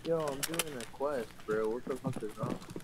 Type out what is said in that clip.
Yo, I'm doing a quest, bro. What the fuck is wrong?